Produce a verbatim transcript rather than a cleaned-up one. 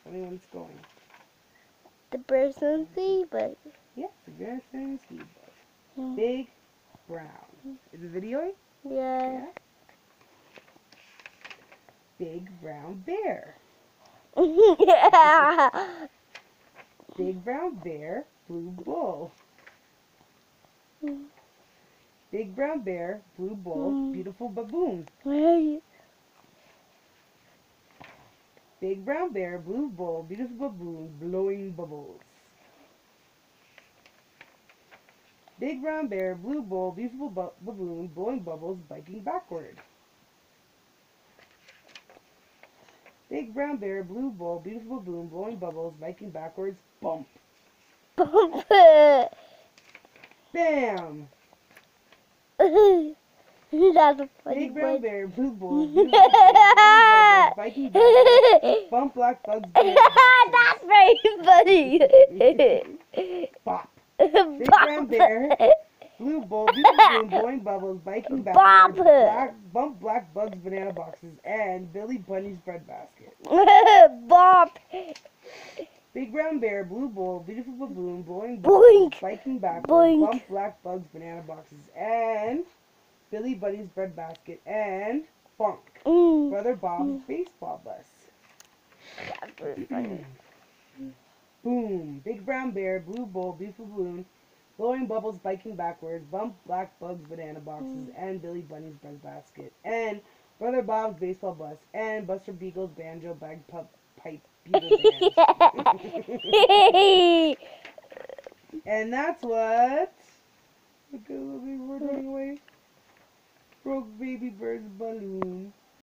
Tell me when it's going. The person see, but Yep, the Garrison ski bus. yeah. Big brown. Is it videoing? Yeah. Big brown bear. Yeah. Big brown bear, blue bull. Big brown bear, blue bull, beautiful baboon. Big brown bear, blue bull, beautiful baboon, blowing bubbles. Big brown bear, blue bull, beautiful bu baboon, blowing bubbles, biking backward. Big brown bear, blue bull, beautiful baboon, blowing bubbles, biking backwards, bump. Bump. Bam! That's a funny Big brown one. bear, blue bull, beautiful baboon, blowing bubbles, biking backwards, bump black bugs. That's very funny. Bop. Big brown bear, blue bull, beautiful baboon, blowing bubbles, biking backwards, black, bump black bugs, banana boxes, and Billy Bunny's bread basket. Bop. Big brown bear, blue bull, beautiful baboon, blowing Boink. bubbles, biking backwards, Boink. bump black bugs, banana boxes, and Billy Bunny's bread basket, and Bonk. Mm. Brother Bob's baseball bus. That's very funny. Boom. Big brown bear, blue bull, beautiful balloon, blowing bubbles, biking backwards, bump black bugs, banana boxes, Mm. and Billy Bunny's bread basket, and Brother Bob's baseball bus, and Buster Beagle's banjo, bagpipe, pipe, bugle band. And that's what. Look at the little big bird running away. Broke baby bird's balloon.